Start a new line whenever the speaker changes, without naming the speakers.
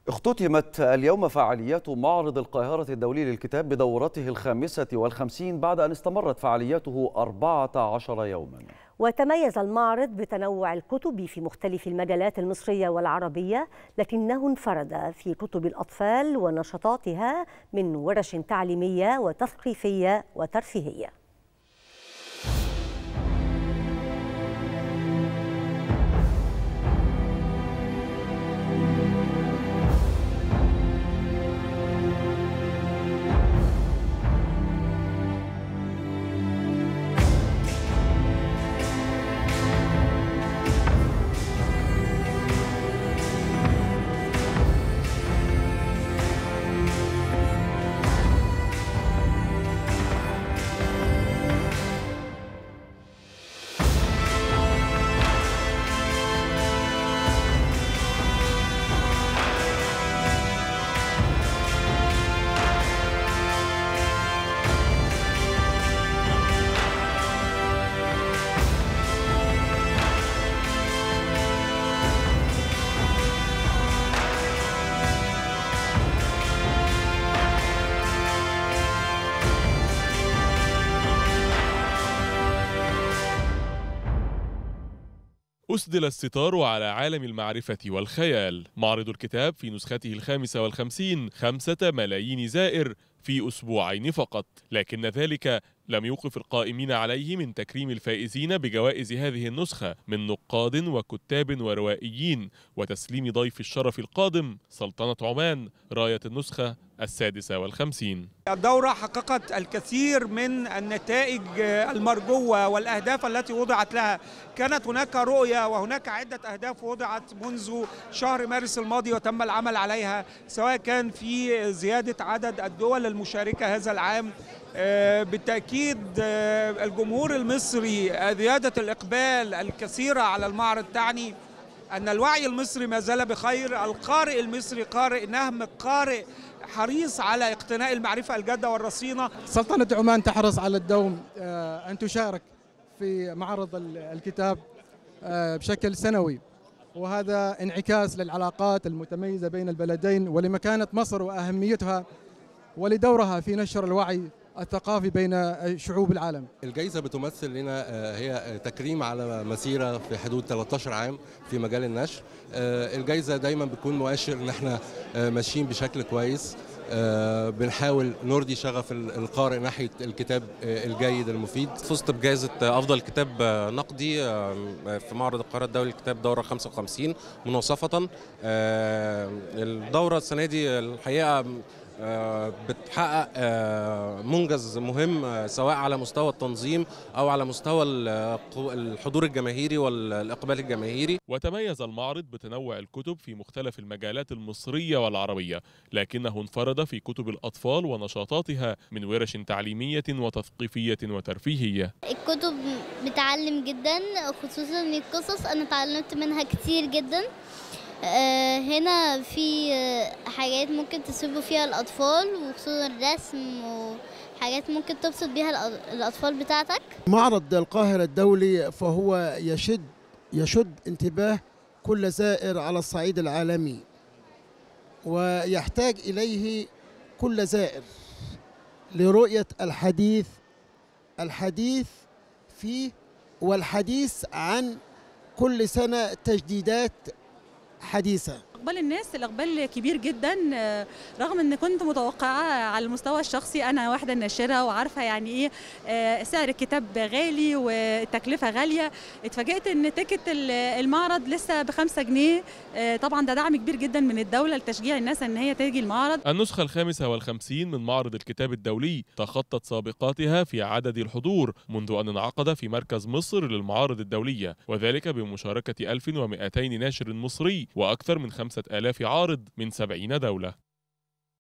اختتمت اليوم فعاليات معرض القاهرة الدولي للكتاب بدورته ال55 بعد أن استمرت فعالياته 14 يوما.
وتميز المعرض بتنوع الكتب في مختلف المجالات المصرية والعربية، لكنه انفرد في كتب الأطفال ونشاطاتها من ورش تعليمية وتثقيفية وترفيهية.
أسدل الستار على عالم المعرفة والخيال. معرض الكتاب في نسخته ال55 5 ملايين زائر في أسبوعين فقط، لكن ذلك لم يوقف القائمين عليه من تكريم الفائزين بجوائز هذه النسخة من نقاد وكتاب وروائيين، وتسليم ضيف الشرف القادم سلطنة عمان راية النسخة ال56.
الدورة حققت الكثير من النتائج المرجوة والأهداف التي وضعت لها. كانت هناك رؤية وهناك عدة أهداف وضعت منذ شهر مارس الماضي وتم العمل عليها، سواء كان في زيادة عدد الدول المشاركة هذا العام، بالتأكيد الجمهور المصري، زيادة الإقبال الكثيرة على المعرض تعني أن الوعي المصري ما زال بخير. القارئ المصري قارئ نهم، قارئ حريص على اقتناء المعرفة الجادة والرصينة.
سلطنة عمان تحرص على الدوم أن تشارك في معرض الكتاب بشكل سنوي، وهذا انعكاس للعلاقات المتميزة بين البلدين ولمكانة مصر وأهميتها ولدورها في نشر الوعي الثقافي بين شعوب العالم.
الجائزة بتمثل لنا هي تكريم على مسيرة في حدود 13 عام في مجال النشر. الجائزة دايما بتكون مؤشر ان احنا ماشيين بشكل كويس، بنحاول نرضي شغف القارئ ناحية الكتاب الجيد المفيد.
فزت بجائزة أفضل كتاب نقدي في معرض القاهرة الدولي للكتاب دورة 55 مناصفة. الدورة السنة دي الحقيقة بتحقق منجز مهم، سواء على مستوى التنظيم أو على مستوى الحضور الجماهيري والإقبال الجماهيري.
وتميز المعرض بتنوع الكتب في مختلف المجالات المصرية والعربية، لكنه انفرد في كتب الأطفال ونشاطاتها من ورش تعليمية وتثقيفية وترفيهية.
الكتب بتعلم جدا، خصوصا القصص أنا اتعلمت منها كتير جدا. هنا في حاجات ممكن تسيبوا فيها الأطفال، وخصوصا الرسم وحاجات ممكن تبسط بيها الأطفال بتاعتك.
معرض القاهرة الدولي فهو يشد انتباه كل زائر على الصعيد العالمي، ويحتاج إليه كل زائر لرؤية الحديث فيه والحديث عن كل سنة تجديدات حديثة.
إقبال الناس الإقبال كبير جدا، رغم أن كنت متوقعة على المستوى الشخصي. أنا واحدة ناشرة وعارفة يعني إيه سعر الكتاب غالي والتكلفة غالية. اتفاجئت أن تيكت المعرض لسه ب5 جنيه. طبعا ده دعم كبير جدا من الدولة لتشجيع الناس أن هي تيجي المعرض.
النسخة ال55 من معرض الكتاب الدولي تخطت سابقاتها في عدد الحضور منذ أن انعقد في مركز مصر للمعارض الدولية، وذلك بمشاركة 1200 ناشر مصري وأكثر من 5000 عارض من 70 دولة.